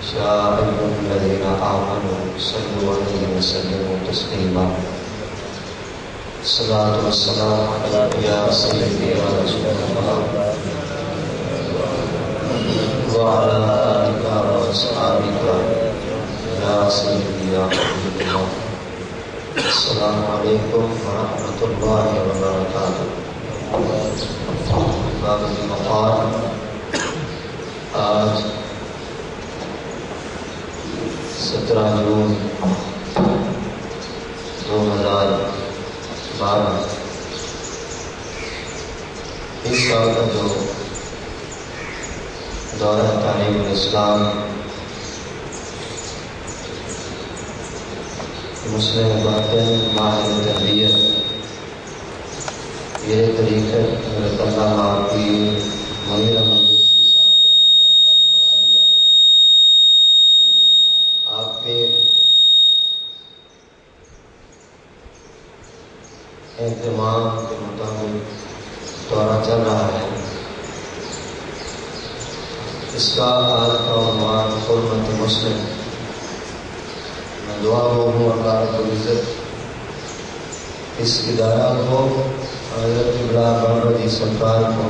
يا أيها الذين آمنوا صلوا عليه وسلموا تسليما. الصلاة والسلام عليك يا سيدي يا رسول الله وعلى آلك وأصحابك يا سيدي يا حبيب الله. السلام عليكم ورحمة الله وبركاته. باب المقال آج 17 جون 2012 اس سال کا جو دورہ تعلیم الاسلام مسلم باطن ماہر تربیت یہ طریقہ حضرت علامہ پیر منیر احمد بخشی صاحب آپ کے اہتمام کے مطابق دورہ چل رہا ہے. اس کا آج کا عنوان حرمت مسلم. میں دعا ہوں اللہ رب العزت اس ادارہ کو حضرت قبلہ بابردی سرکار کو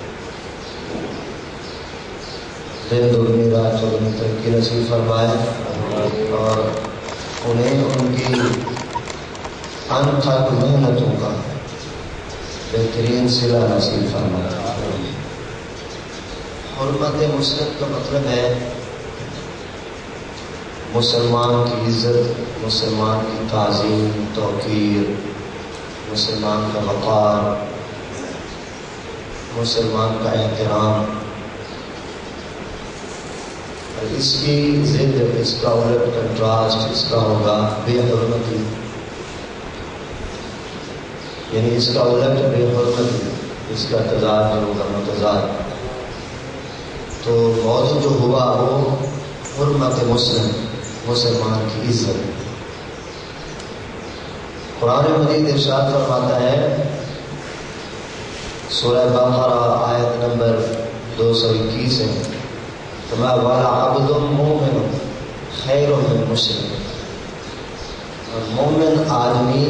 دن دگنی رات چوگنی ترقی نصیب فرمائے اور انہیں ان کی انتھک محنتوں کا بہترین صلہ نصیب فرمائے. حرمت مسلم کا مطلب ہے مسلمان کی عزت، مسلمان کی تعظیم توقیر، مسلمان کا وقار، مسلمان کا احترام. اس کی ضد، اس کا الٹ کنٹراسٹ اس کا ہوگا بے حرمتی، یعنی اس کا الٹ بے حرمتی، اس کا تضاد جو ہوگا متضاد. تو موضوع جو ہوا وہ حرمت مسلم، مسلمان کی عزت. قرآن مجید ارشاد فرماتا ہے سورہ بقرہ آیت نمبر 221 ہے فَمَا وَلَعَبْدٌ مُؤْمِنٌ خَيْرٌ مِّن مُشْرِكٍ. اور مومن آدمی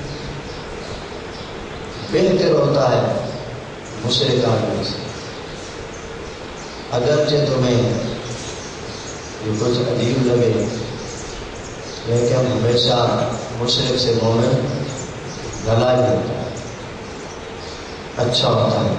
بہتر ہوتا ہے مشرک آدمی سے. اگرچہ تمہیں یہ کچھ عجیب لگے لیکن ہمیشہ مشرک سے مومن بھلا ہی ہوتا ہے، اچھا ہوتا ہے.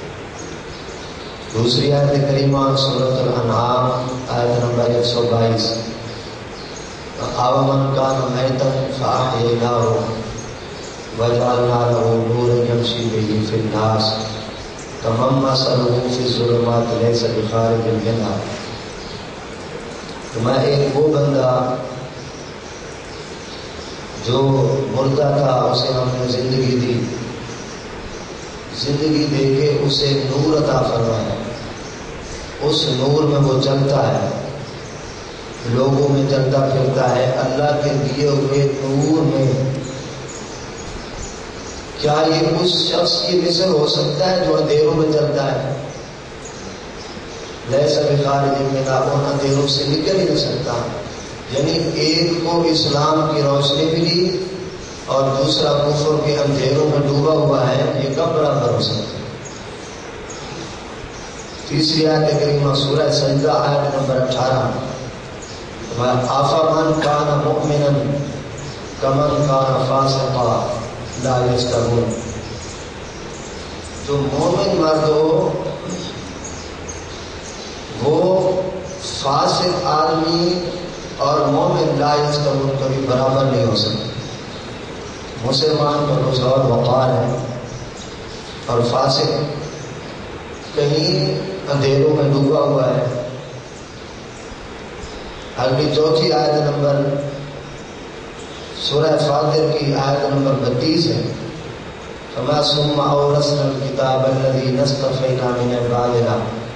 دوسری آیت کریمہ سورۃ الانعام آیت نمبر 122 أَوَمَنْ كَانَ مَيْتًا فَأَحْيَيْنَاهُ وَجَعَلْنَا لَهُ نُورًا يَمْشِي بِهِ فِي النَّاسِ كَمَن مَّثَلُهُ فِي الظُّلُمَاتِ لَيْسَ بِخَارِجٍ مِنْهَا. تو میں ایک وہ بندہ جو مردہ تھا اسے ہم نے زندگی دی، زندگی دے کے اسے نور عطا فرمایا. اس نور میں وہ چلتا ہے، لوگوں میں چلتا پھرتا ہے. اللہ کے دیے ہوئے نور میں کیا یہ اس شخص کی مثل ہو سکتا ہے جو اندھیروں میں چلتا ہے؟ لیس بخارج منہا، وہ اندھیروں سے نکل ہی نہیں سکتا. یعنی ایک کو اسلام کی روشنی ملی اور دوسرا کفر کے اندھیروں میں ڈوبا ہوا ہے، یہ کب برابر ہو سکتا ہے؟ تیسری آیت کریمہ سورہ سجدہ آیت نمبر 18 أَفَمَنْ كَانَ مُؤْمِنًا كَمَنْ كَانَ فَاسِقًا لَا يَسْتَوُونَ. جو مومن مرد ہو وہ فاسق آدمی اور مومن لا یستوون کبھی برابر نہیں ہو سکتے. مسلمان کا کچھ اور وقار ہے اور فاسق کہیں اندھیروں میں ڈوبا ہوا ہے. اگلی چوتھی آیت نمبر سورہ فاطر کی آیت نمبر 32 ہے فَمَا ثُمَّ أَوْرَثْنَا الْكِتَابَ الَّذِي نَسْتَفَيْنَا مِنْ عِبَادِنَا.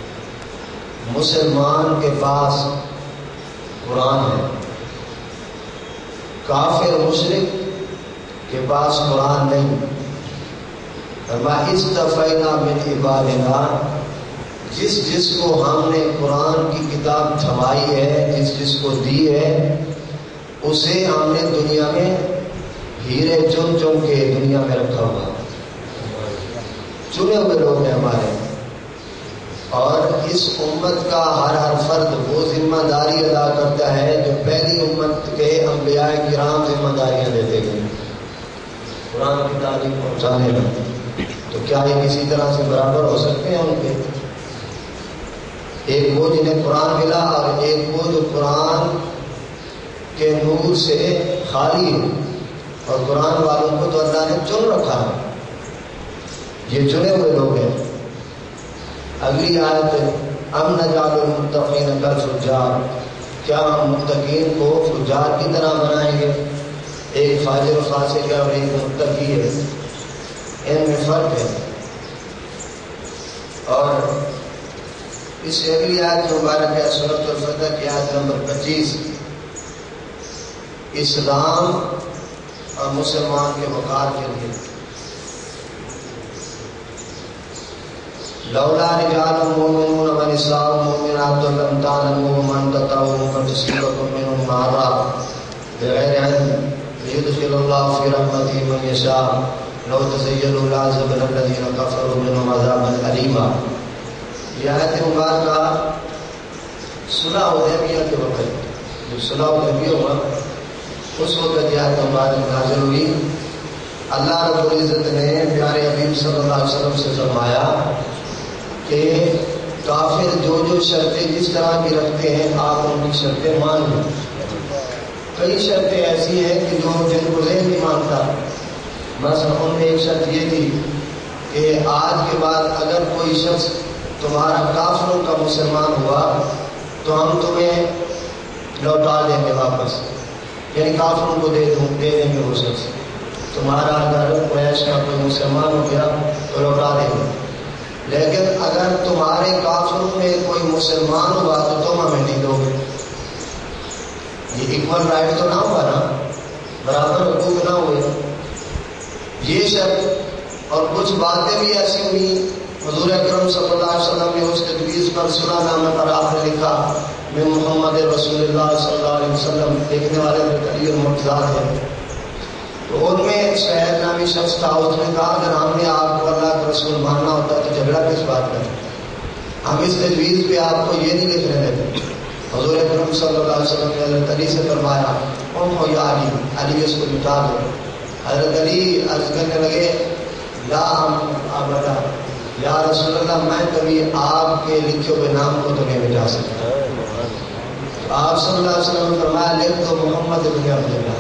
مسلمان کے پاس قرآن ہے، کافر مشرک کے پاس قرآن نہیں. فَمَا اسْتَفَيْنَا مِنْ عِبَادِنَا، جس کو ہم نے قرآن کی کتاب تھمائی ہے، جس کو دی ہے، اسے ہم نے دنیا میں ہیرے چن چن کے دنیا میں رکھا ہوا، چنے ہوئے لوگ ہیں ہمارے، اور اس امت کا ہر فرد وہ ذمہ داری ادا کرتا ہے جو پہلی امت کے انبیاء کرام ذمہ داریاں دیتے گئے قرآن کی تعلیم پہنچانے میں۔ تو کیا یہ کسی طرح سے برابر ہو سکتے ہیں ان کے؟ ایک وہ جنہیں قرآن ملا اور ایک وہ جو قرآن کے نور سے خالی ہے، اور قرآن والوں کو تو اللہ نے چن رکھا ہے، یہ چنے ہوئے لوگ ہیں۔ اگلی آیت، ام نجعل المتقین کالفجار، کیا ہم متقین کو فجار کی طرح بنائیں گے؟ ایک فاجر و فاسق ہے اور ایک متقی ہے، ان میں فرق ہے۔ اور اس سے اگلی آیت مبارک ہے سورۃ الفتح کی آیت نمبر 25، اسلام اور مسلمان کے وقار کے لیے، لولا رجال مومنون ونساء مومنات لم تعلموهم ان تطؤوا فتصيبكم منهم معرة بغير علم ليدخل الله في رحمته من يشاء لو تزينوا لعذبنا الذين كفروا منهم عذابا أليما۔ یہ آیت مبارکہ صلح حدیبیہ کے وقت، جب صلح حدیبیہ ہوا اس وقت یہ آیت مبارکہ نازل ہوئی۔ اللہ رب العزت نے پیارے حبیب صلی اللہ علیہ وسلم سے فرمایا کہ کافر جو شرطیں جس طرح کی رکھتے ہیں آپ ان کی شرطیں مان لیں۔ کئی شرطیں ایسی ہیں کہ جن کو ذہن نہیں مانتا، مثلا ان میں ایک شرط یہ تھی کہ آج کے بعد اگر کوئی شخص تمہارا کافروں کا مسلمان ہوا تو ہم تمہیں لوٹا دیں گے واپس، یعنی کافروں کو دے دیں گے وہ شخص، تمہارا اگر قریش کا کوئی مسلمان ہو گیا تو لوٹا دیں گے، لیکن اگر تمہارے کافروں میں کوئی مسلمان ہوا تو تم ہمیں نہیں دو گے۔ یہ ایکول رائٹ تو نہ ہوا نا، برابر حقوق نہ ہوئے، یہ شرط۔ اور کچھ باتیں بھی ایسی ہوئی، حضور اکرم صلی اللہ علیہ وسلم نے اس تجویز پر صلح نامہ پر آپ نے لکھا میں محمد رسول اللہ صلی اللہ علیہ وسلم، دیکھنے والے میں کلی المعجزات ہیں۔ تو ان میں سہیل نامی شخص تھا، اس نے کہا اگر ہم نے آپ کو اللہ کا رسول ماننا ہوتا تو جھگڑا کس بات کا ہے، ہم اس تجویز پہ آپ کو یہ نہیں لکھ رہے تھے۔ حضور اکرم صلی اللہ علیہ وسلم نے حضرت علی سے فرمایا ہو یا علی اس کو مٹا دو۔ حضرت علی عرض کرنے لگے لا ابدا یا رسول اللہ، میں کبھی آپ کے لکھے ہوئے نام کو تو نہیں مٹا سکتا۔ آپ صلی اللہ علیہ وسلم نے فرمایا لکھ دو محمد ابن عبداللہ۔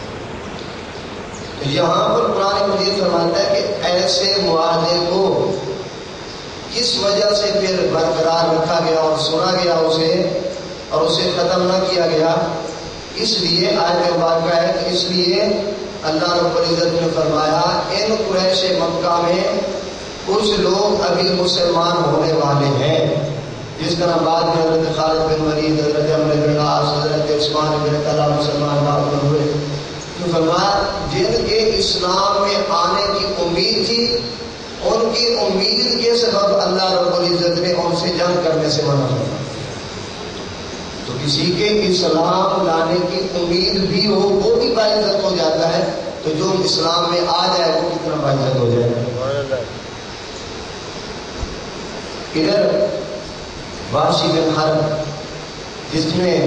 یہاں پر قرآن مجید فرماتا ہے کہ ایسے معاہدے کو کس وجہ سے پھر برقرار رکھا گیا اور سنا گیا اسے اور اسے ختم نہ کیا گیا، اس لیے آیت مبارکہ ہے کہ اس لیے اللہ رب العزت نے فرمایا ان قریش مکہ میں کچھ لوگ ابھی مسلمان ہونے والے ہیں، جس طرح بعد میں حضرت خالد بن ولید، حضرت عمرو بن العاص، حضرت عثمان بن طلحہ مسلمان بعد میں ہوئے۔ تو فرمایا جن کے اسلام میں آنے کی امید تھی ان کی امید کے سبب اللہ رب العزت نے ان سے جنگ کرنے سے منع کیا۔ تو کسی کے اسلام لانے کی امید بھی ہو وہ بھی باعزت ہو جاتا ہے، تو جو اسلام میں آ جائے وہ کتنا باعزت ہو جائے گا۔ ادھر وحشی بن حرب جس نے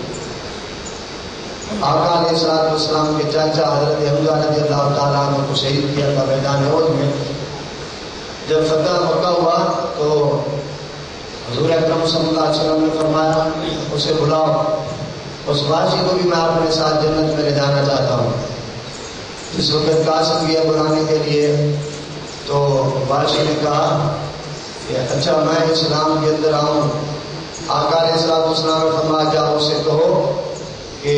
آقا علیہ الصلوۃ والسلام کے چاچا حضرت حمزہ رضی اللہ تعالیٰ عنہ کو شہید کیا تھا میدان احد میں، جب فتح مکہ ہوا تو حضور اکرم صلی اللہ علیہ وسلم نے فرمایا اسے بلاؤ، اس وحشی کو بھی میں اپنے ساتھ جنت میں لے جانا چاہتا ہوں۔ اس وقت قاسم گیا بلانے کے لیے، تو وحشی نے کہا کہ اچھا میں اسلام کے اندر آؤں۔ آقا علیہ الصلوۃ والسلام نے فرمایا جاؤ اسے کہو کہ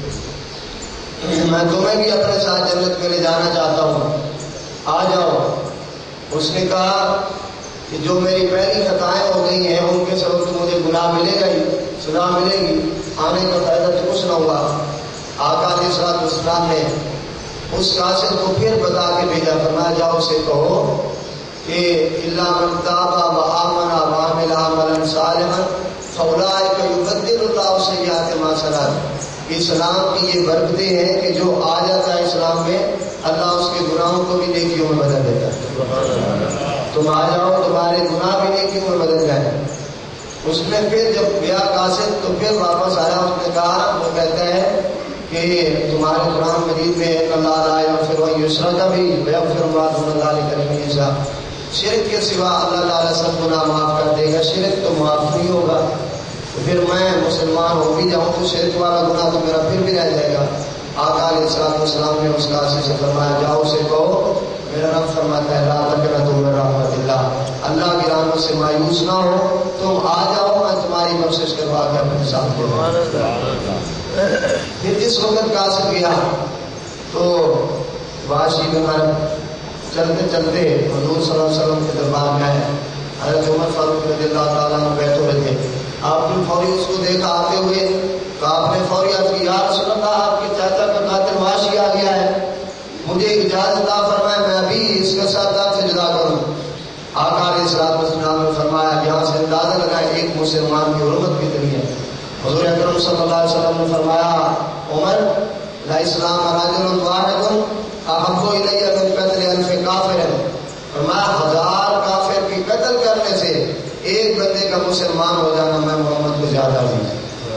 میں تمہیں بھی اپنے ساتھ جنت میں لے جانا چاہتا ہوں، آ جاؤ۔ اس نے کہا کہ جو میری پہلی خطائیں ہو گئی ہیں ان کے سبب تو مجھے گناہ ملے گا ہی، سزا ملے گی، آنے کا فائدہ تو کچھ نہ ہوا۔ آقا علیہ الصلوۃ والسلام نے اس قاصد کو پھر بتا کے بھیجا، فرمایا جاؤ اسے کہو کہ الا من تاب وآمن وعمل عملا صالحا فاولئک یبدل اللہ سیئات ما سلف۔ اسلام کی یہ برکتیں ہیں کہ جو آ جاتا ہے اسلام میں اللہ اس کے گناہوں کو بھی نیکیوں میں بدل دیتا ہے۔ تم آ جاؤ تمہارے گناہ بھی نیکیوں میں بدل جائیں۔ اس نے پھر جب گیا قاصد تو پھر واپس آیا، اس نے کہا، وہ کہتا ہے کہ تمہارے قرآن مجید میں اللہ لا یغفر ان یشرک بہ ویغفر ما دون ذلک لمن یشاء، شرک کے سوا اللہ تعالیٰ سب گناہ معاف کر دے گا، شرک تو معاف نہیں ہوگا۔ تو پھر میں مسلمان ہو بھی جاؤں تو شرک والا گناہ تو میرا پھر بھی رہ جائے گا۔ آقا علیہ السلام نے اس قاصد سے فرمایا، جاؤ اسے کہو میرا رب فرماتا ہے لا تقنطوا من رحمت اللہ، اللہ کی رحمت سے مایوس نہ ہو، تم آ جاؤ میں تمہاری بخشش کروا کے اپنے ساتھ لے جاؤں۔ پھر جس وقت قاصد گیا تو وحشی بن حرب چلتے چلتے حضور صلی اللہ علیہ وسلم کے دربار میں آئے۔ حضرت عمر فاروق رضی اللہ تعالیٰ عنہ بیٹھے ہوئے تھے، آپ نے فوری اس کو دیکھا آتے ہوئے، تو آپ نے فوری عرض کی، یا رسول اللہ آپ کے چاچا کا قاتل وحشی آ گیا ہے، مجھے اجازت عطا فرمائے میں ابھی اس کے ساتھ آپ سے جدا کروں۔ آقا علیہ السلام نے فرمایا، یہاں سے اندازہ لگائے ایک مسلمان کی حرمت کتنی ہے۔ حضور اکرم صلی اللہ علیہ وسلم نے فرمایا، عمر لا اسلام رجل واحد احب الی من قتل الف کافر، فرمایا 1000 کافر کی قتل کرنے سے ایک بندے کا مسلمان ہو جانا میں محمد کو زیادہ نہیں،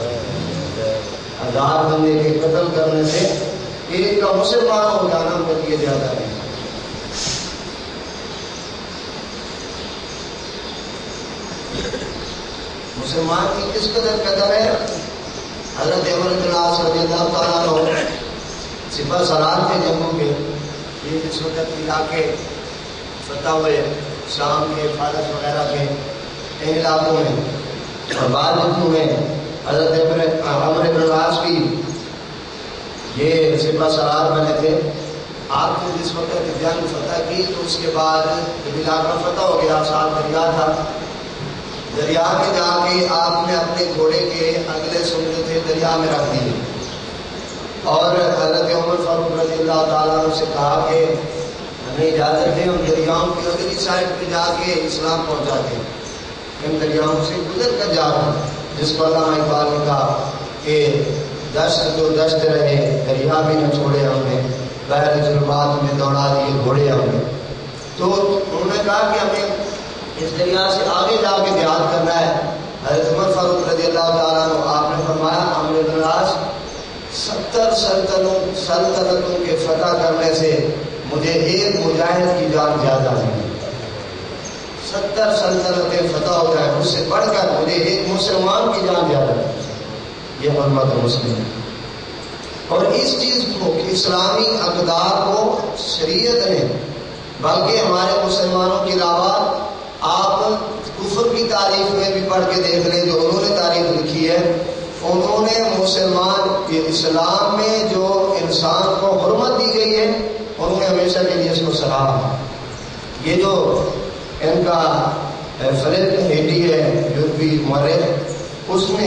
1000 بندے کے قتل کرنے سے ایک کا مسلمان ہو جانا میرے لیے زیادہ نہیں۔ مسلمان کی کس قدر قدر ہے؟ حضرت عمر بن العاص رضی اللہ تعالیٰ عنہ سپہ سالار تھے جنگوں کے، یہ جس وقت علاقے فتح ہوئے شام کے فارس وغیرہ کے ان علاقوں میں، اور بعد جنگوں میں حضرت عمر بن العاص بھی یہ سپہ سالار بنے تھے۔ آپ نے جس وقت جنگ فتح کی تو اس کے بعد جب علاقہ فتح ہو گیا، ساتھ دریا تھا، دریا میں جا کے آپ نے اپنے گھوڑے کے اگلے سنگ تھے دریا میں رکھ دیے، اور حضرت عمر فاروق رضی اللہ تعالیٰ عنہ سے کہا کہ ہمیں اجازت دیں ہم دریاؤں کی اگلی سائڈ پہ جا کے اسلام پہنچاتے ہیں، ان دریاؤں سے گزر کر جا رہے ہیں، جس کو علامہ اقبال نے کہا کہ دشت تو دشت رہے دریا بھی نہ چھوڑے ہم نے، بحر ظلمات میں دوڑا دیے گھوڑے ہم نے۔ تو انہوں نے کہا کہ ہمیں اس دریا سے آگے جا کے جہاد کرنا ہے۔ حضرت عمر فاروق رضی اللہ تعالیٰ عنہ آپ نے فرمایا، عمرو بن العاص 70 سلطنتوں کے فتح کرنے سے مجھے ایک مجاہد کی جان زیادہ نہیں، 70 سلطنتیں فتح ہو جائے اس سے بڑھ کر مجھے ایک مسلمان کی جان زیادہ نہیں۔ یہ حرمت مسلم ہے۔ اور اس چیز کو اسلامی اقدار کو شریعت نے، بلکہ ہمارے مسلمانوں کے علاوہ آپ کفر کی تاریخ میں بھی پڑھ کے دیکھ لیں، جو انہوں نے تاریخ لکھی ہے، انہوں نے مسلمان اسلام میں جو انسان کو حرمت دی گئی ہے انہوں نے ہمیشہ کے لیے اس کو سراہا۔ یہ جو ان کا فریڈ ہیٹی ہے یورپی مورخ، اس نے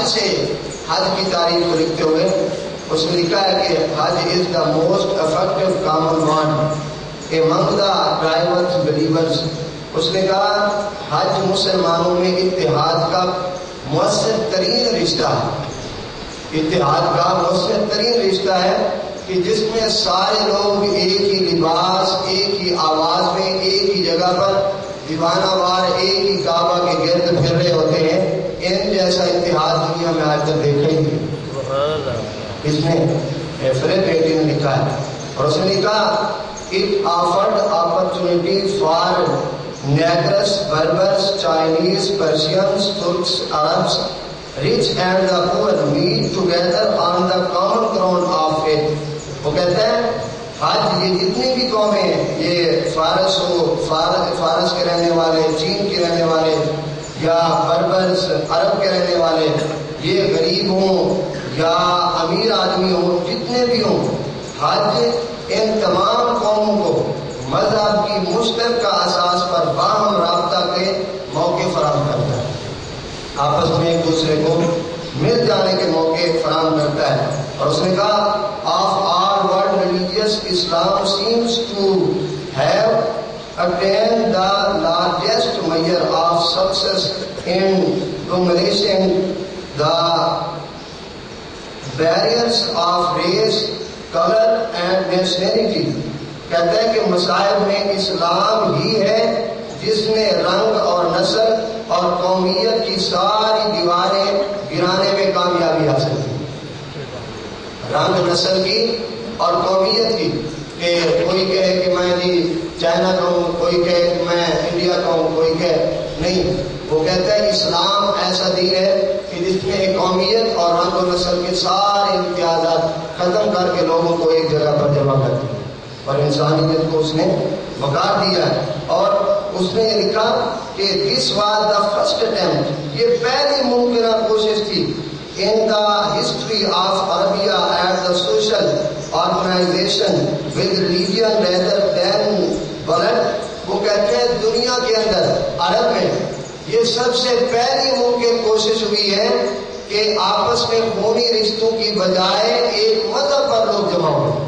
حج کی تاریخ کو لکھتے ہوئے اس نے لکھا ہے کہ Hajj is the most effective common bond among the drivers believers. اس نے کہا حج مسلمانوں میں اتحاد کا مؤثر ترین رشتہ ہے، اتحاد کا مؤثر ترین رشتہ ہے کہ جس میں سارے لوگ ایک ہی لباس، ایک ہی آواز میں، ایک ہی جگہ پر دیوانہ وار ایک ہی کعبہ کے گرد پھر رہے ہوتے ہیں۔ ان جیسا اتحاد دنیا میں آج تک دیکھا ہی نہیں۔ اس نے فریڈ ہیٹی نے لکھا ہے، اور اس نے لکھا it afforded opportunity for Negroes, Berbers, Chinese, Persians, Turks, Arabs, rich and the poor meet together on the common ground of faith۔ وہ کہتے ہیں حج یہ جتنی بھی قومیں ہیں، یہ فارس کے رہنے والے، چین کے رہنے والے، یا بربرس عرب کے رہنے والے، یہ غریب ہوں یا امیر آدمی ہوں، جتنے بھی ہوں، حج ان تمام قوموں کو مذہب کی مشترکہ اساس پر باہم رابطہ کے موقع فراہم کرتا ہے، آپس میں ایک دوسرے کو مل جانے کے موقع فراہم کرتا ہے۔ اور اس نے کہا of all world religious Islam seems to have attain the largest measure of success in dominating the barriers of race, color and nationality. کہتا ہے کہ مصائب میں اسلام ہی ہے جس نے رنگ اور نسل اور قومیت کی ساری دیواریں گرانے میں کامیابی حاصل کی. رنگ نسل کی اور قومیت کی، کہ کوئی کہے کہ میں جی چائنا کا ہوں، کوئی کہے کہ میں انڈیا کا ہوں، کوئی کہے نہیں. وہ کہتا ہے اسلام ایسا دین ہے کہ جس میں ایک قومیت اور رنگ و نسل کے سارے امتیازات ختم کر کے لوگوں کو ایک جگہ پر جمع کر دیا اور انسانیت کو اس نے وقار دیا ہے. اور اس نے یہ لکھا کہ this was the first attempt, یہ پہلی ممکنہ کوشش تھی in the history of Arabia as a social organization with religion rather than blood. وہ کہتے ہیں دنیا کے اندر عرب میں یہ سب سے پہلی ممکن کوشش ہوئی ہے کہ آپس میں خونی رشتوں کی بجائے ایک مذہب پر لوگ جمع ہوئے.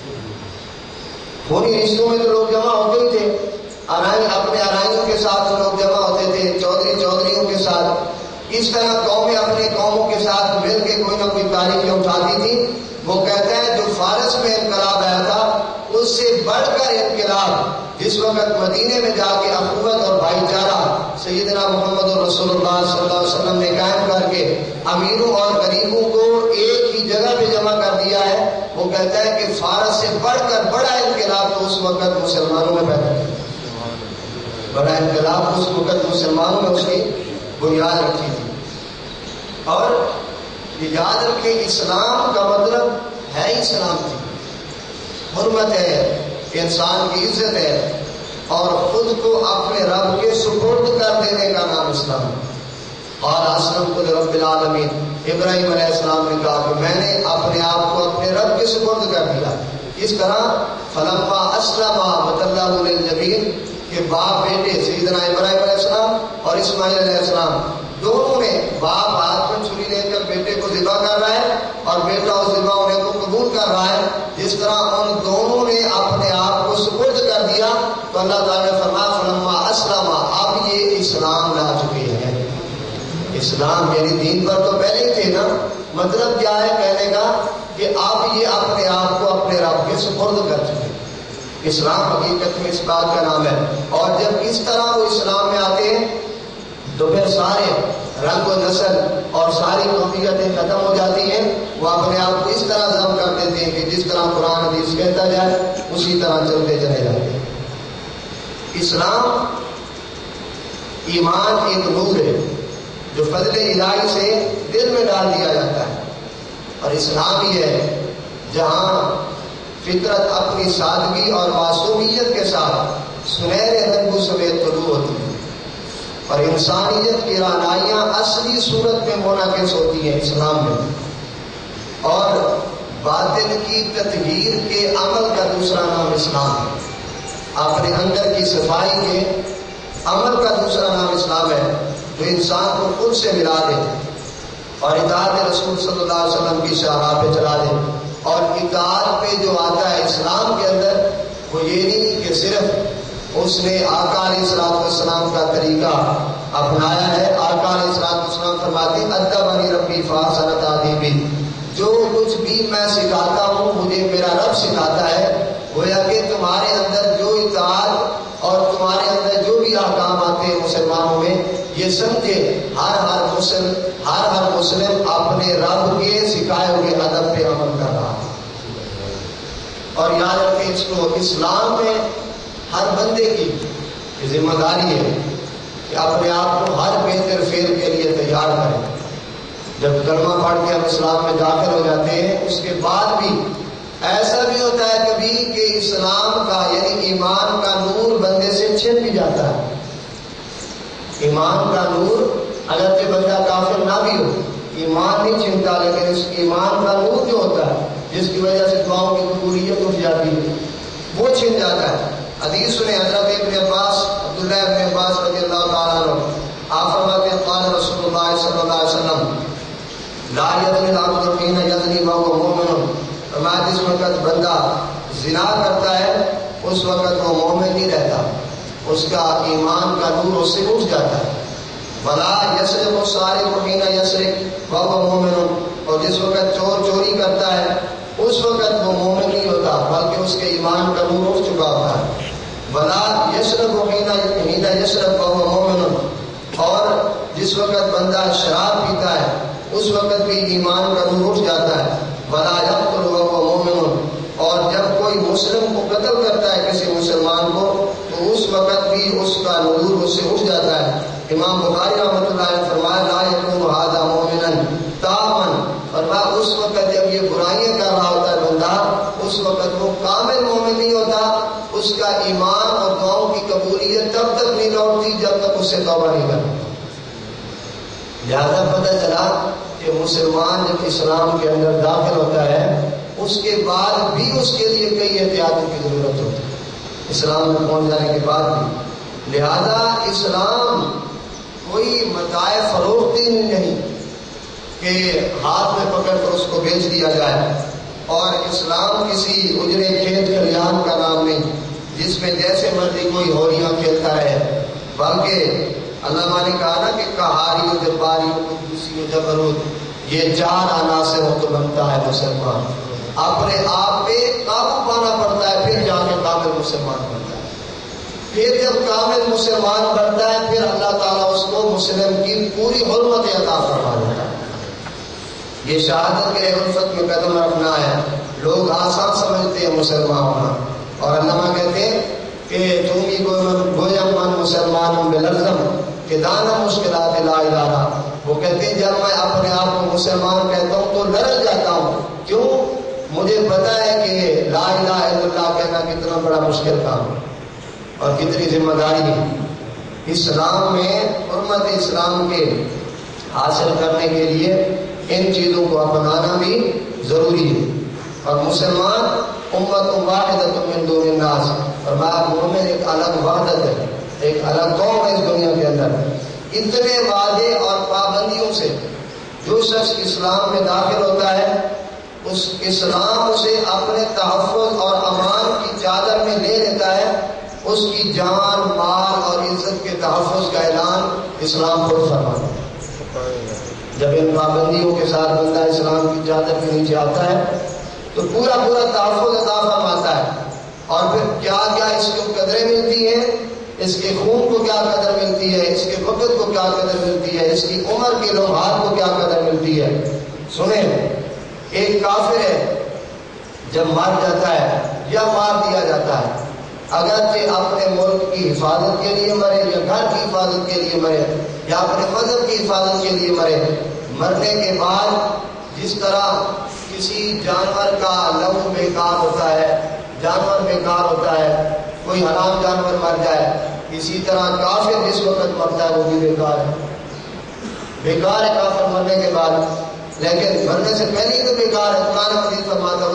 خونی رشتوں میں تو لوگ جمع ہوتے ہی تھے، اپنے ارائیوں کے ساتھ لوگ جمع ہوتے تھے، چودھریوں کے ساتھ. اس طرح قومیں اپنے قوموں کے ساتھ مل کے کوئی نہ کوئی تاریخیں اٹھاتی تھی. وہ کہتے ہیں جو فارس میں انقلاب آیا تھا اس سے بڑھ کر انقلاب جس وقت مدینے میں جا کے اخوت اور بھائی چارہ سیدنا محمد رسول اللہ صلی اللہ علیہ وسلم نے قائم کر کے امیروں اور غریبوں کو ایک ہی جگہ پہ جمع کر دیا ہے. وہ کہتا ہے کہ فارس سے بڑھ کر بڑا انقلاب تو اس وقت مسلمانوں میں پیدا کیا. بڑا انقلاب اس وقت مسلمانوں میں اس کی بنیاد رکھی تھی. اور یاد رکھیں اسلام کا مطلب ہے اسلام کی حرمت ہے، انسان کی عزت ہے، اور خود کو اپنے رب کے سپرد کر دینے کا نام اسلام. اور اسلمت لرب العالمین، ابراہیم علیہ السلام نے کہا کہ میں نے اپنے آپ کو اپنے رب کے سپرد کر دیا. اس طرح فلما اسلم وتلہ للجبین کہ باپ بیٹے سیدنا ابراہیم علیہ السلام اور اسماعیل علیہ السلام دونوں نے، باپ ہاتھ میں چھری لے کر بیٹے کو ذبح کر رہا ہے اور بیٹا اس ذبح ہونے کو قبول کر رہا ہے. جس طرح ان دونوں نے اپنے آپ کو سپرد کر دیا تو اللہ تعالیٰ نے فرمایا فلما اسلم، اب یہ اسلام لا چکے ہیں. اسلام یعنی دین پر تو پہلے ہی تھے نا. مطلب کیا ہے کہنے کا کہ اب یہ اپنے آپ کو اپنے رب کے سپرد کر چکے. اسلام حقیقت میں اس بات کا نام ہے. اور جب اس طرح وہ اسلام میں آتے ہیں تو پھر سارے رنگ و نسل اور ساری قومیتیں ختم ہو جاتی ہیں. وہ اپنے آپ کو اس طرح ضم کر دیتے ہیں کہ جس طرح قرآن حدیث کہتا جائے اسی طرح چلتے چلے جاتے ہیں. اسلام ایمان ایک نور ہے جو فضل الہی سے دل میں ڈال دیا جاتا ہے. اور اسلام ہی ہے جہاں فطرت اپنی سادگی اور معصومیت کے ساتھ سنہرے رنگوں سمیت طلوع ہوتی ہے اور انسانیت کی رعنائیاں اصلی صورت میں منعکس ہوتی ہیں اسلام میں. اور باطن کی تطہیر کے عمل کا دوسرا نام اسلام ہے. اپنے اندر کی صفائی کے عمل کا دوسرا نام اسلام ہے جو انسان کو خود سے ملا دے اور اطاعت رسول صلی اللہ علیہ وسلم کی شاہراہ پہ چلا دے. اور اطاعت پہ جو آتا ہے اسلام کے اندر وہ یہ نہیں کہ صرف اس نے آقا علیہ السلام کا طریقہ اپنایا ہے. آقا علیہ السلام فرماتے ہیں ادبنی ربی فاحسن تادیبی، جو کچھ بھی میں سکھاتا ہوں مجھے میرا رب سکھاتا ہے. گویا کہ تمہارے اندر جو اطاعت اور تمہارے اندر جو بھی احکام آتے ہیں مسلمانوں میں، یہ سمجھے ہر مسلم اپنے رب کے سکھائے ہوئے ادب پہ عمل کر رہا ہے. اور یاد رکھیں اس کو اسلام میں ہر بندے کی ذمہ داری ہے کہ اپنے آپ کو ہر بہتر فعل کے لیے تیار کریں. جب کلمہ پڑھ کے ہم اسلام میں داخل ہو جاتے ہیں اس کے بعد بھی ایسا بھی ہوتا ہے کبھی کہ اسلام کا یعنی ایمان کا نور بندے سے چھن بھی جاتا ہے. ایمان کا نور اگرچہ بندہ کافر نہ بھی ہو ایمان نہیں چھنتا، لیکن اس ایمان کا نور جو ہوتا ہے جس کی وجہ سے دعاؤں کی قبولیت اٹھ جاتی ہے وہ چھن جاتا ہے. حدیث نے حضرت ابن عباس عبداللہ ابن عباس رضی اللہ تعالیٰ عنہ آپ فرماتے ہیں قال رسول اللہ صلی اللہ علیہ وسلم لا یزنی العبد حین یزنی وهو مؤمن، فرمایا جس وقت بندہ زنا کرتا ہے اس وقت وہ مومن نہیں رہتا. اس کا ایمان کا نور اس سے اٹھ جاتا ہے. ولا یسرق السارق حین یسرق وهو مؤمن، اور جس وقت چور چوری کرتا ہے اس وقت وہ مومن نہیں ہوتا بلکہ اس کے ایمان کا نور اٹھ چکا ہوتا ہے. ولا یشرب حین یشرب وهو مؤمن، اور جس وقت بندہ شراب پیتا ہے اس وقت بھی ایمان کا نور اٹھ جاتا ہے. ولا یقتل وهو مؤمن، اور جب کوئی مسلم کو قتل کرتا ہے کسی مسلمان کو تو اس وقت بھی اس کا نور اس سے اٹھ جاتا ہے. امام بخاری رحمۃ اللہ علیہ فرمایا لا یکون ھذا مؤمنا تاما، فرمایا اس وقت جب یہ برائیاں کر رہا ہوتا ہے بندہ اس وقت وہ کامل مومن نہیں ہوتا، اس کا ایمان اور دعاؤں کی قبولیت تب تک نہیں لوٹتی جب تک اس سے توبہ نہیں کرتا. لہذا پتہ چلا کہ مسلمان جب اسلام کے اندر داخل ہوتا ہے اس کے بعد بھی اس کے لیے کئی احتیاطوں کی ضرورت ہوتی ہے اسلام میں پہنچ جانے کے بعد بھی. لہذا اسلام کوئی متاع فروختی نہیں کہ ہاتھ میں پکڑ کر اس کو بیچ دیا جائے، اور اسلام کسی اجرے کھیت کھلیان کا نام نہیں جس میں جیسے مرضی کوئی ہوریاں کھیلتا ہے، بلکہ علامہ نے کہا نا کہ قہاری و جباری و قدوسی و جبروت، یہ 4 عناصروں تو بنتا ہے مسلمان. اپنے آپ پہ قابو پانا پڑتا ہے پھر جا کے کامل مسلمان بنتا ہے. پھر جب کامل مسلمان بنتا ہے پھر اللہ تعالیٰ اس کو مسلم کی پوری حرمت عطا فرما دیتا ہے. یہ شہادت کے الفت میں قدم رکھنا ہے. لوگ آسان سمجھتے ہیں مسلمان ہونا، اور علامہ کہتے ہیں کہ تم ہی گویا من مسلمان بلرزم کہ دانا مشکلات لا الہ. وہ کہتے ہیں جب میں اپنے آپ کو مسلمان کہتا ہوں تو لرز جاتا ہوں. کیوں؟ مجھے پتا ہے کہ لا الہ الا اللہ کہنا کتنا بڑا مشکل کام اور کتنی ذمہ داری ہے. اسلام میں حرمت اسلام کے حاصل کرنے کے لیے ان چیزوں کو اپنانا بھی ضروری ہے. اور مسلمان امت واحدۃ من دون الناس، فرمایا مومن ایک الگ وحدت ہے، ایک الگ قوم ہے اس دنیا کے اندر. اتنے وعدے اور پابندیوں سے جو شخص اسلام میں داخل ہوتا ہے اس اسلام اسے اپنے تحفظ اور امان کی چادر میں لے لیتا ہے. اس کی جان مال اور عزت کے تحفظ کا اعلان اسلام خود فرماتا ہے. جب ان پابندیوں کے ساتھ بندہ اسلام کی چادر کے نیچے آتا ہے تو پورا تحفظ عطا فرماتا ہے. اور پھر کیا کیا اس کو قدریں ملتی ہیں، اس کے خون کو کیا قدر ملتی ہے، اس کے وقت کو کیا قدر ملتی ہے، اس کی عمر کے لمحات کو کیا قدر ملتی ہے. سنیں، ایک کافر ہے جب مر جاتا ہے یا مار دیا جاتا ہے، اگرچہ اپنے ملک کی حفاظت کے لیے مرے یا گھر کی حفاظت کے لیے مرے یا اپنے مذہب کی حفاظت کے لیے مرے، مرنے کے بعد جس طرح کسی جانور کا لہو بیکار ہوتا ہے، جانور بیکار ہوتا ہے، کوئی حرام جانور مر جائے، اسی طرح کافر جس وقت مرتا ہے وہ بھی بیکار ہے. بیکار ہے کافر مرنے کے بعد، لیکن مرنے سے پہلے ہی تو بیکار ہے. قرآن مجید فرماتا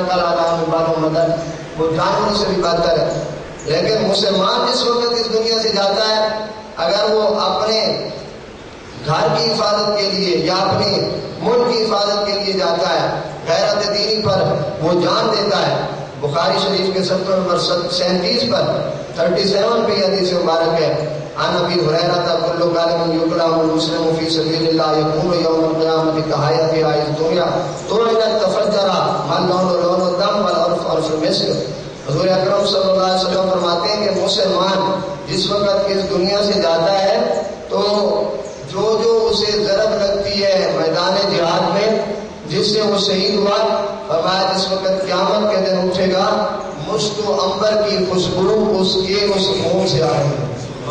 ہے وہ جانوروں سے بھی بہتر ہے. لیکن مسلمان جس وقت اس دنیا سے جاتا ہے اگر وہ اپنے گھر کی حفاظت کے لیے یا اپنے ملک کی حفاظت کے لیے جاتا ہے، غیرت دینی پر وہ جان دیتا ہے. بخاری شریف کے 70 نمبر 37 پر 37 پہ حدیث مبارک ہے، عن ابی ہریرہ کل غالب یقلم المسلم فی سبیل اللہ یکون یوم القیامۃ کحیات عائز دنیا طعن تفجر من لون الدم والعرف عرف المسک. حضور اکرم صلی اللہ علیہ وسلم فرماتے ہیں کہ مسلمان جس وقت اس دنیا سے جاتا ہے تو جو اسے ضرب لگتی ہے میدان جہاد میں جس سے وہ شہید ہوا، فرمایا جس وقت قیامت کے دن اٹھے گا مشک و عنبر کی خوشبو اس خون سے آئے گی.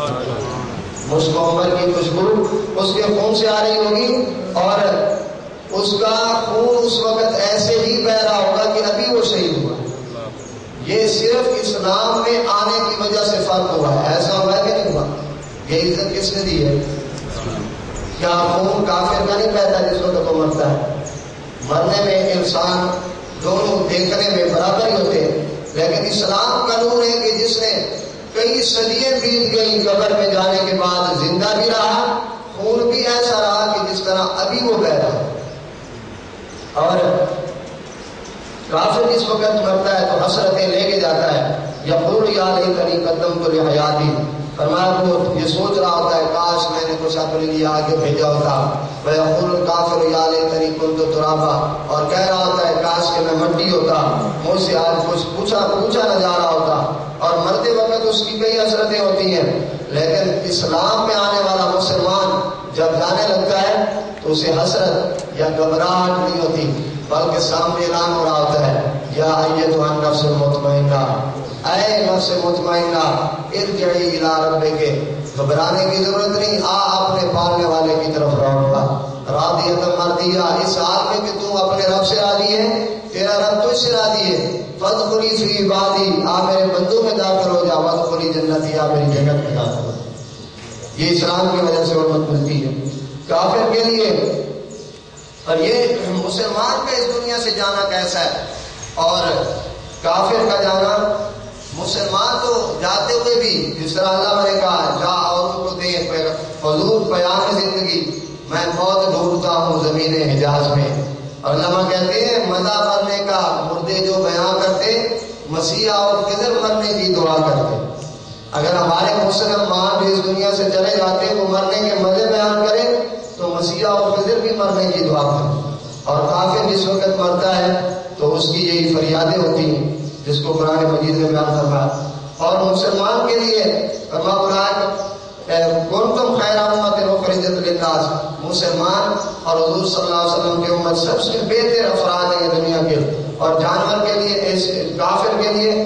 مشک و عنبر کی خوشبو اس کے خون سے آ رہی ہوگی اور اس کا خون اس وقت ایسے ہی بہ رہا ہوگا کہ ابھی وہ شہید ہوا. یہ صرف اسلام میں آنے کی وجہ سے فرق ہوا ہے، ایسا ہوا کہ نہیں ہوا. یہ عزت کس نے دی ہے؟ کیا خون کافر کا نہیں بہتا جس وقت وہ مرتا ہے؟ مرنے میں انسان دونوں دیکھنے میں برابر ہی ہوتے ہیں، لیکن اسلام کا نور ہے کہ جس نے کئی صدیاں بیت گئی قبر میں جانے کے بعد زندہ بھی رہا، خون بھی ایسا رہا کہ جس طرح ابھی وہ بہ رہا ہے. اور کافر جس وقت مرتا ہے تو حسرتیں لے کے جاتا ہے، یقول یا لیتنی قدمت لحیاتی، فرمایا وہ یہ سوچ رہا ہوتا ہے کاش میں نے کچھ اپنے لیے آگے بھیجا ہوتا، وَيَقُولُ الْكَافِرُ يَا لَيْتَنِي كُنتُ تُرَابًا، اور کہہ رہا ہوتا ہے کاش کہ میں مٹی ہوتا، مجھ سے آج کچھ پوچھا نہ جا رہا ہوتا. اور مرتے وقت اس کی کئی حسرتیں ہوتی ہیں، لیکن اسلام میں آنے والا مسلمان جب جانے لگتا ہے تو اسے حسرت یا گھبراہٹ نہیں ہوتی، بلکہ سامنے اعلان ہو رہا ہوتا ہے یا ایتھا النفس المطمئنہ، اے نفس مطمئنہ ارجعی الی ربک، گھبرانے کی ضرورت نہیں، اپنے پالنے والے کی طرف لوٹ جا، راضیۃ مرضیہ، اس حال میں کہ تم اپنے رب سے راضی ہے، تیرا رب تجھ سے راضی ہے، فادخلی فی عبادی، میرے بندوں میں داخل ہو جا، وادخلی جنتی، میری جنت میں داخل ہو جا. یہ اسلام کی وجہ سے حرمت ملتی ہے. کافر کے لیے اور یہ مسلمان کا اس دنیا سے جانا کیسا ہے، اور کافر کا جانا، مسلمان تو جاتے ہوئے بھی جس طرح اللہ نے کہا جا اور کو دے حضور پیام زندگی، میں موت ڈھونڈتا ہوں زمین حجاز میں. اور علماء کہتے ہیں مزہ مرنے کا مردے جو بیان کرتے، مسیح اور خضر مرنے کی دعا کرتے. اگر ہمارے مسلم ماں جو اس دنیا سے چلے جاتے وہ مرنے کے مزے بیان کریں تو مسیح اور خضر بھی مرنے کی دعا کریں. اور کافر جس وقت مرتا ہے تو اس کی یہی فریادیں ہوتی ہیں جس کو قرآن مجید میں بیان فرمایا. اور مسلمان کے لیے کنتم خیر امت اخرجت للناس، مسلمان اور حضور صلی اللہ علیہ وسلم کی امت سب سے بہتر افراد ہیں دنیا کے. اور جانور کے لیے، کافر کے لیے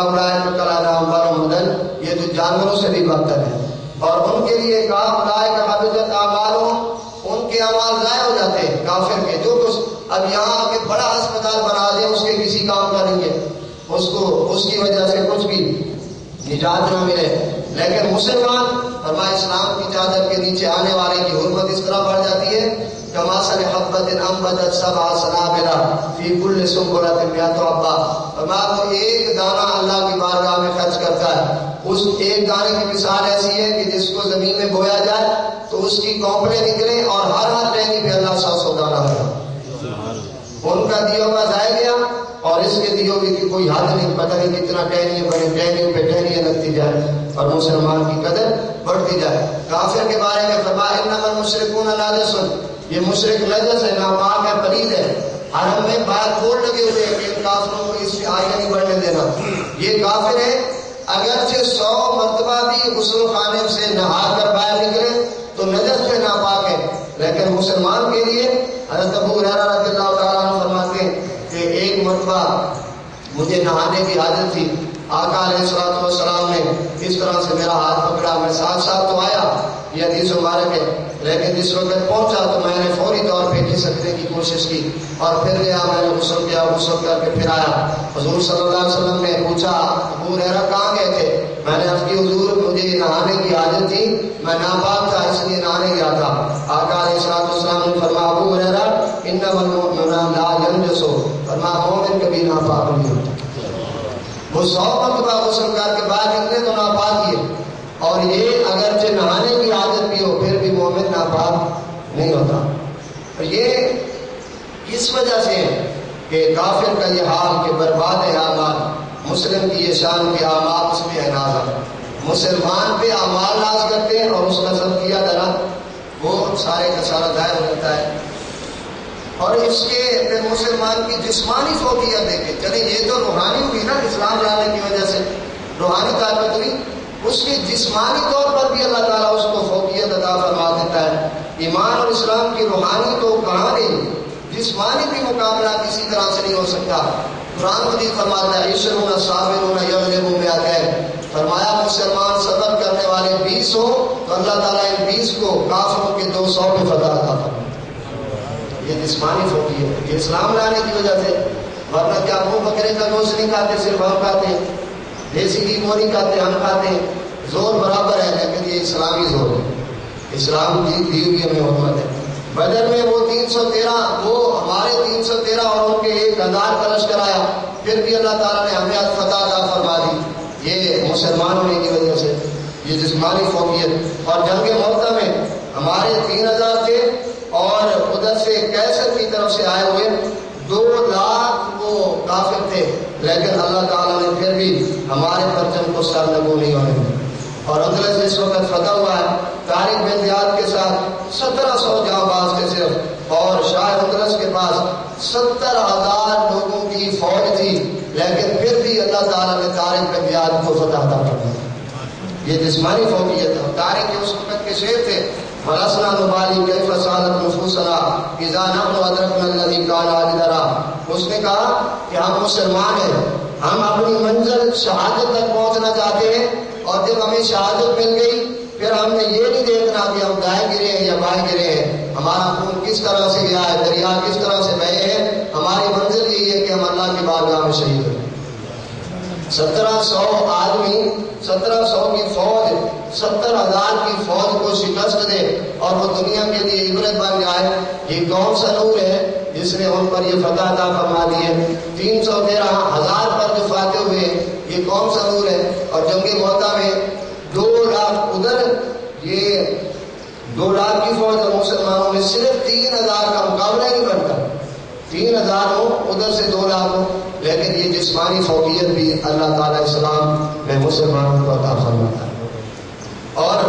یہ تو جانوروں سے بھی بدتر ہے. اور ان کے لیے حبطت اعمالہم، ان کے اعمال ضائع ہو جاتے ہیں. کافر کے جو کچھ اب یہاں کے بڑا ہسپتال بنا دے اس کے کسی کام کا نہیں ہے، اس کی وجہ سے کچھ بھی نجات نہ ملے. لیکن مسلمان فرمایا اسلام کی چادر کے نیچے آنے والے کی حرمت اس طرح بڑھ جاتی ہے کماثل حبۃ انبتت سبع سنابل فی کل سنبلۃ مئۃ حبۃ. فرمایا وہ ایک دانہ اللہ کی بارگاہ میں خرچ کرتا ہے، اس ایک دانے کی مثال ایسی ہے کہ جس کو زمین میں بویا جائے تو اس کی کونپلیں نکلیں اور ہر ٹہنی پہ اللہ 100 دانہ لگا. ان کا دیا ہوا ضائع گیا اور اس کے دیو کی کوئی حد نہیں، پتہ نہیں کتنا ٹہنیاں بڑے ٹہنیوں پہ ٹہنیاں لگتی جائے اور مسلمان کی قدر بڑھتی جائے. کافر کے بارے میں فرمایا انما المشرکون نجس، یہ مشرک نجس ہے، ناپاک ہے، پلید ہے. حرم میں باہر بورڈ لگے ہوئے ہیں کہ ان کافروں کو اس سے آگے نہیں بڑھنے دینا. یہ کافر ہے، اگرچہ 100 مرتبہ بھی غسل خانے سے نہا کر باہر نکلے تو نجس ہے، ناپاک ہے. لیکن مسلمان کے لیے حضرت ابو ہریرہ رضی اللہ تعالیٰ عنہ فرماتے ہیں کہ ایک مرتبہ مجھے نہانے کی حاجت تھی، آقا علیہ الصلوۃ والسلام نے اس طرح سے میرا ہاتھ پکڑا، میں ساتھ ساتھ تو آیا، یہ حدیث مبارک ہے، لیکن جس وقت پہنچا تو میں نے فوری طور پہ کھسکنے کی کوشش کی اور پھر گیا، میں نے غسل کیا، غسل کر کے پھر آیا. حضور صلی اللہ علیہ وسلم نے پوچھا ابو ہریرہ کہاں گئے تھے؟ میں نے عرض کی حضور مجھے نہانے کی حاجت تھی، میں ناپاک تھا اس لیے نہانے گیا تھا. آقا علیہ الصلوۃ والسلام نے فرمایا ابو ہریرہ انما المؤمنون لا ينجسوا، فرمایا مومن کبھی ناپاک نہیں ہوتا. وہ 100 مرتبہ غسل کر کے باہر نکلے تو ناپاک ہی ہے، اور یہ اگرچہ نہانے کی عادت بھی ہو پھر بھی مومن ناپاک نہیں ہوتا. اور یہ اس وجہ سے کہ کافر کا یہ حال کہ برباد ہے اعمال، مسلم کی یہ شان کے اعمال اس پہ ناز ہے. مسلمان پہ اعمال ناز کرتے ہیں اور اس کا سب کیا درا وہ سارے کا سارا ظاہر ہو جاتا ہے. اور اس کے پھر مسلمان کی جسمانی فوقیت دیکھیں، چلیں یہ تو روحانی ہوئی نا اسلام لانے کی وجہ سے روحانی طاقت ہوئی، اس کی جسمانی طور پر بھی اللہ تعالیٰ اس کو فوقیت عطا فرما دیتا ہے. ایمان اور اسلام کی روحانی تو کہاں نہیں، جسمانی بھی مقابلہ کسی طرح سے نہیں ہو سکتا. قرآن مجید فرماتا ہے عشرون صابرون یغلبوا مئتین، فرمایا مسلمان صبر کرنے والے 20 ہوں تو اللہ تعالیٰ ان 20 کو کافروں کے 200 پہ فتح عطا فرماتا. یہ جسمانی فوقیت ہے، یہ اسلام لانے کی وجہ سے. ورنہ کیا وہ بکرے کا گوشت نہیں کھاتے، صرف ہم کھاتے ہیں، دیسی گھی وہ نہیں کھاتے، ہم کھاتے ہیں. زور برابر ہے لیکن یہ اسلامی زور ہے، اسلام کی دی ہوئی ہمیں حکومت ہے. بدر میں وہ 313 وہ ہمارے 313 اور ان کے 1000 کا لشکر آیا، پھر بھی اللہ تعالیٰ نے ہمیں فتح عطا فرما دی. یہ مسلمان ہونے کی وجہ سے یہ جسمانی فوقیت. اور جنگ معتہ میں ہمارے 3000 تھے اور ادھر سے کیسر کی طرف سے آئے ہوئے 2 لاکھ وہ کافر تھے، لیکن اللہ تعالیٰ نے پھر بھی ہمارے پرچم کو سرنگو نہیں ہونے دیا. اور اندلس اس وقت فتح ہوا ہے طارق بن زیاد کے ساتھ 1700 جاں باز کے صرف، اور شاہ اندلس کے پاس 70,000 لوگوں کی فوج تھی، لیکن پھر بھی اللہ تعالیٰ نے طارق بن زیاد کو فتح عطا فرمایا۔ یہ جسمانی فوقیت ہے۔ طارق کے اس وقت کے شعر تھے وَلَسْنَا نُبَالِي كَيْفَ سَالَتْ نُفُوسَنَا إِذَا نَحْنُ أَدْرَكْنَا الَّذِي كَانَ عَلِدَرَا۔ اس نے کہا کہ ہم مسلمان ہیں، ہم اپنی منزل شہادت تک پہنچنا چاہتے ہیں، اور جب ہمیں شہادت مل گئی پھر ہم نے یہ نہیں دیکھنا کہ ہم دائیں گرے ہیں یا بائیں گرے ہیں، ہمارا خون کس طرح سے گیا ہے، دریا کس طرح سے بہے ہیں، ہماری منزل یہی ہے کہ ہم اللہ کی بارگاہ میں شہید ہوئے۔ 1700 آدمی، 1700 کی فوج 70,000 کی فوج کو شکست دے اور وہ دنیا کے لیے عبرت بن جائے، یہ کون سا نور ہے جس نے ان پر یہ فتح عطا فرما دی ہے؟ 313,000 پر جو فاتح ہوئے یہ کون سا نور ہے؟ اور جنگ موتا میں 2 لاکھ ادھر، یہ 2 لاکھ کی فوج اور مسلمانوں میں صرف 3,000 کا مقابلہ نہیں بنتا، 3,000 ہو ادھر سے 2 لاکھ ہو، لیکن یہ جسمانی فوقیت بھی اللہ تعالیٰ اسلام میں مسلمانوں کو عطا فرماتا ہے۔ اور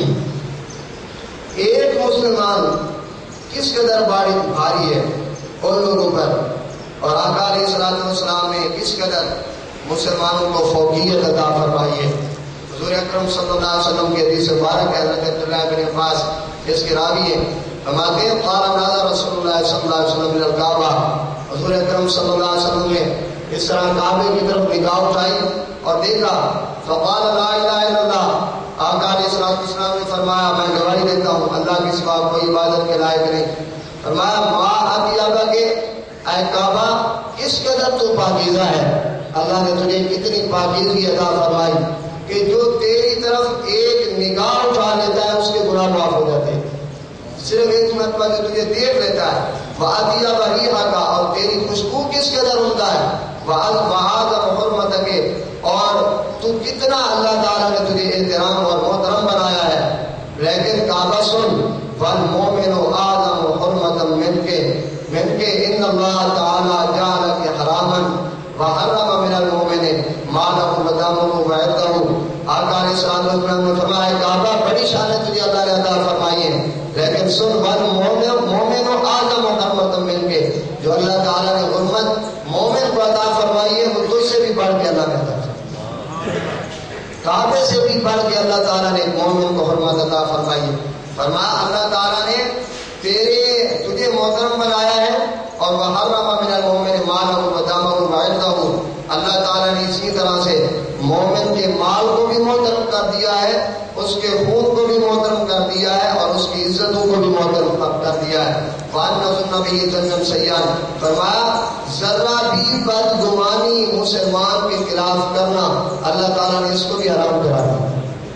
ایک مسلمان کس قدر بھاری ہے ان لوگوں پر، اور آقا علیہ الصلوۃ والسلام نے کس قدر مسلمانوں کو فوقیت عطا فرمائی ہے۔ حضور اکرم صلی اللہ علیہ وسلم کی حدیث مبارک ہے، حضرت عبداللہ بن عباس اس کے راوی ہیں، فرماتے ہیں قال نظر رسول اللہ صلی اللہ علیہ وسلم الکعبہ، حضور اکرم صلی اللہ علیہ وسلم نے اس طرح کعبے کی طرف نگاہ اٹھائی اور دیکھا، فقال لا الہ الا اللہ، آقا علیہ السلام نے فرمایا میں گواہی دیتا ہوں اللہ کے سوا کوئی عبادت کے لائق نہیں۔ فرمایا ما اطیبا کے اے کعبہ کس قدر تو پاکیزہ ہے، اللہ نے تجھے کتنی پاکیزگی عطا فرمائی کہ جو تیری طرف ایک نگاہ اٹھا لیتا ہے اس کے گناہ معاف ہو جاتے ہیں، صرف ایک مرتبہ جو تجھے دیکھ لیتا ہے۔ وَأَطِيَبَ رِيحَكَ، اور تیری خوشبو کس قدر عمدہ ہے، وَأَعْظَمَ حُرْمَتَكَ، اور تو کتنا اللہ تعالیٰ نے تجھے احترام اور محترم بنایا ہے۔ لیکن کعبہ سن، وَالْمُؤْمِنُ أَعْظَمُ حُرْمَةً مِنْكَ إِنَّ اللَّهَ تَعَالَى جَعَلَكَ حَرَامًا وَحَرَّمَ مِنَ الْمُؤْمِنِ مَا لَهُ وَدَمُهُ وَعِرْضُهُ۔ آقا علیہ السلام نے فرمایا کعبہ بڑی شان تجھے اللہ نے عطا فرمائی ہے، لیکن سن وَالْمُؤْمِنُ أَعْظَمُ حُرْمَةً مِنْكَ، جو اللہ تعالیٰ نے حرمت مومن کو عطا فرمائی ہے وہ تجھ سے بھی بڑھ کے اللہ نے عطا فرمائی، کعبے سے بھی بڑھ کے اللہ تعالیٰ نے مومن کو حرمت عطا فرمائی ہے۔ فرمایا اللہ تعالیٰ نے تجھے محترم بنایا ہے، اور وَحَرَّمَ مِنَ الْمُؤْمِنِ مَالَهُ وَدَمَهُ وَعِرْضَهُ، اللہ تعالیٰ نے اسی طرح سے مومن کے مال کو بھی محترم کر دیا ہے، اس کے خون کو بھی محترم کر دیا ہے، اور اس کی عزتوں کو بھی محترم کر دیا ہے۔ وَأَنَّ النَّبِيَّ تَنْجَمْ سَيَّانِ، فرمایا ذرا بھی بدگمانی مسلمان کے خلاف کرنا اللہ تعالیٰ نے اس کو بھی حرام کرا دیا،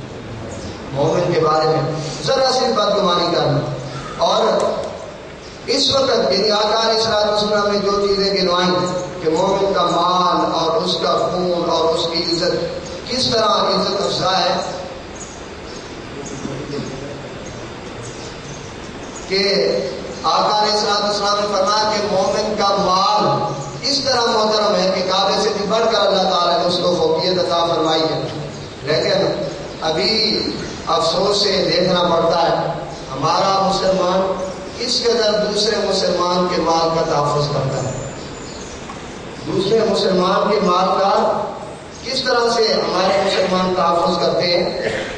مومن کے بارے میں ذرا سی بدگمانی کرنا۔ اور اس وقت یعنی آقا علیہ السلام نے جو چیزیں گنوائیں کہ مومن کا مال اور اس کا خون اور اس کی عزت کس طرح عزت افزا ہے، کہ آقا علیہ السلام نے فرمایا کہ مومن کا مال اس طرح محترم ہے کہ کعبے سے بھی بڑھ کر اللہ تعالیٰ نے اس کو فوقیت عطا فرمائی ہے۔ لیکن ابھی افسوس سے دیکھنا پڑتا ہے ہمارا مسلمان اس قدر دوسرے مسلمان کے مال کا تحفظ کرتا ہے، دوسرے مسلمان کے مال کا کس طرح سے ہمارے مسلمان تحفظ کرتے ہیں۔